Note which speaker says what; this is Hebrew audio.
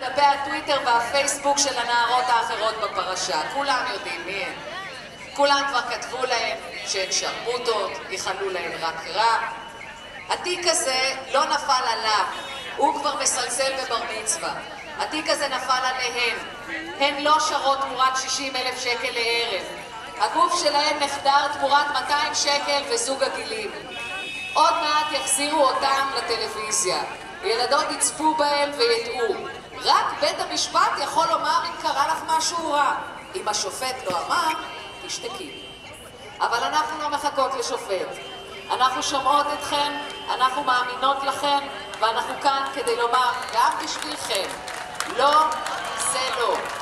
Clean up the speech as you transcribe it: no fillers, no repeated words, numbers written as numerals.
Speaker 1: בדפי הטוויטר והפייסבוק של הנערות האחרות בפרשה. כולם יודעים מי הן. כולם כבר כתבו להם שהן שרמוטות, ייחלו להן רק רע. התיק הזה לא נפל עליו, הוא כבר מסלסל בבר מצווה. התיק הזה נפל עליהן. הן לא שרות תמורת 60,000 שקל לערב. הגוף שלהן נחדר תמורת 200 שקל וזוג הגילים. עוד מעט יחזירו אותם לטלוויזיה. ילדות יצפו בהם וידעו. רק בית המשפט יכול לומר אם קרה לך משהו רע. אם השופט לא אמר, תשתקי. אבל אנחנו לא מחכות לשופט. אנחנו שומעות אתכן, אנחנו מאמינות לכן, ואנחנו כאן כדי לומר גם בשבילכם, לא, זה לא.